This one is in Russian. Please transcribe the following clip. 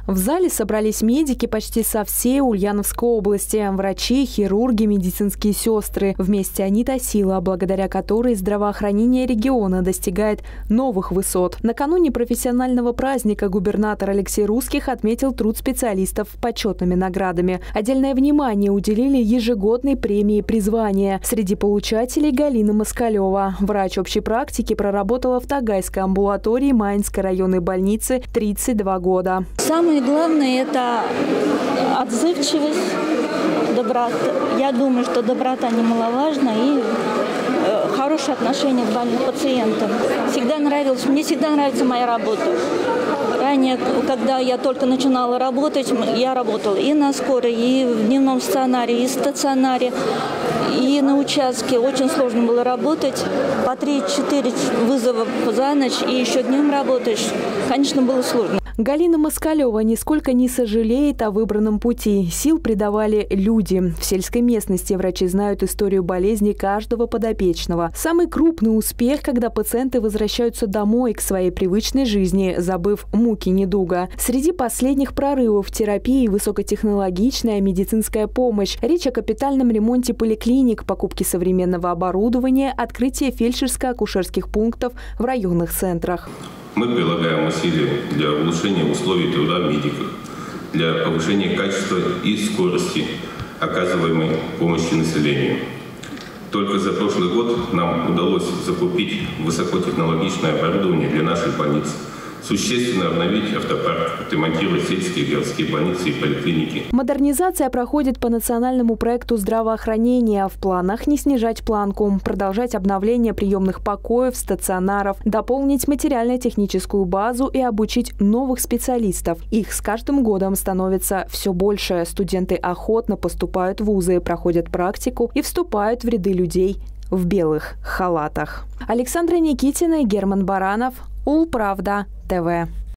В зале собрались медики почти со всей Ульяновской области. Врачи, хирурги, медицинские сестры. Вместе они та сила, благодаря которой здравоохранение региона достигает новых высот. Накануне профессионального праздника губернатор Алексей Русских отметил труд специалистов почетными наградами. Отдельное внимание уделили ежегодной премии призвания. Среди получателей Галина Москалева. Врач общей практики проработала в Тагайской амбулатории Маинской районной больницы 32 года. Самое главное – это отзывчивость, доброта. Я думаю, что доброта немаловажна и хорошее отношение к больным пациентам. Мне всегда нравится моя работа. Ранее, когда я только начинала работать, я работала и на скорой, и в дневном стационаре, и в стационаре, и на участке. Очень сложно было работать. По 3-4 вызова за ночь и еще днем работаешь. Конечно, было сложно. Галина Москалева нисколько не сожалеет о выбранном пути. Сил придавали люди. В сельской местности врачи знают историю болезни каждого подопечного. Самый крупный успех, когда пациенты возвращаются домой к своей привычной жизни, забыв муки недуга. Среди последних прорывов терапии высокотехнологичная медицинская помощь. Речь о капитальном ремонте поликлиник, покупке современного оборудования, открытии фельдшерско-акушерских пунктов в районных центрах. Мы прилагаем усилия для улучшения условий труда медиков, для повышения качества и скорости оказываемой помощи населению. Только за прошлый год нам удалось закупить высокотехнологичное оборудование для нашей больницы, существенно обновить автопарк, отремонтировать сельские и городские больницы и поликлиники. Модернизация проходит по национальному проекту здравоохранения. В планах не снижать планку, продолжать обновление приемных покоев, стационаров, дополнить материально-техническую базу и обучить новых специалистов. Их с каждым годом становится все больше. Студенты охотно поступают в вузы, проходят практику и вступают в ряды людей в белых халатах. Александра Никитина и Герман Баранов. Улправда ТВ.